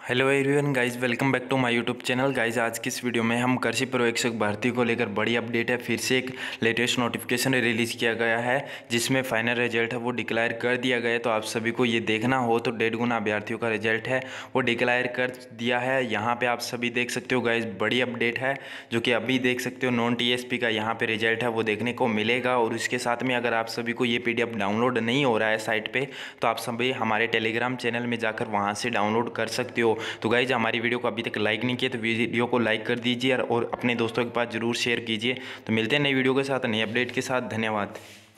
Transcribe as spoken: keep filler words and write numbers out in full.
Hello everyone guys, welcome back to my YouTube channel. Guys आज की इस video में हम कृषि पर्यवेक्षक भर्ती को लेकर बड़ी अपडेट है। फिर से एक लेटेस्ट नोटिफिकेशन रिलीज़ किया गया है जिसमें फाइनल रिजल्ट है वो डिक्लेयर कर दिया गया है। तो आप सभी को ये देखना हो तो डेढ़ गुना अभ्यर्थियों का रिजल्ट है वो डिक्लेयर कर दिया है। यहाँ पर आप सभी देख सकते हो गाइज, बड़ी अपडेट है जो कि अभी देख सकते हो। नॉन टी एस पी का यहाँ पर रिजल्ट है वो देखने को मिलेगा। और उसके साथ में अगर आप सभी को ये पी डी एफ डाउनलोड नहीं हो रहा है साइट पर, तो आप सभी हमारे टेलीग्राम चैनल में जाकर वहाँ से डाउनलोड कर सकते हो। तो गाइज हमारी वीडियो को अभी तक लाइक नहीं किया तो वीडियो को लाइक कर दीजिए और अपने दोस्तों के पास जरूर शेयर कीजिए। तो मिलते हैं नई वीडियो के साथ, नई अपडेट के साथ। धन्यवाद।